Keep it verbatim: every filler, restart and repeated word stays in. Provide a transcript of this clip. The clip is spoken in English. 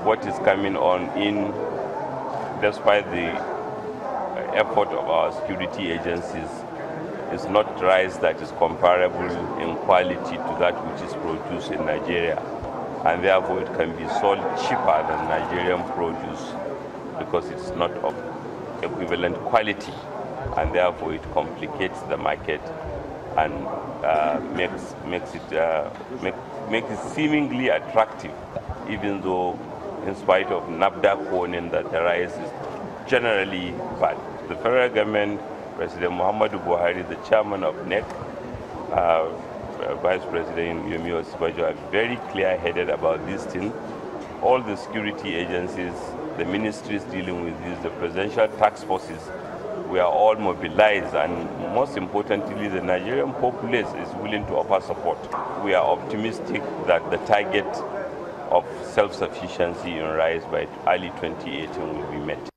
what is coming on in, despite the effort of our security agencies, is not rice that is comparable in quality to that which is produced in Nigeria, and therefore it can be sold cheaper than Nigerian produce because it's not of equivalent quality, and therefore it complicates the market and uh, makes makes it uh, make, makes it seemingly attractive, even though, in spite of NAFDAC warning that the rice is generally bad. The federal government, President Muhammadu Buhari, the chairman of N E C, uh, Vice President Yemi Osinbajo, are very clear-headed about this thing. All the security agencies, the ministries dealing with this, the presidential task forces, we are all mobilized, and most importantly, the Nigerian populace is willing to offer support. We are optimistic that the target of self-sufficiency in rice by early twenty eighteen will be met.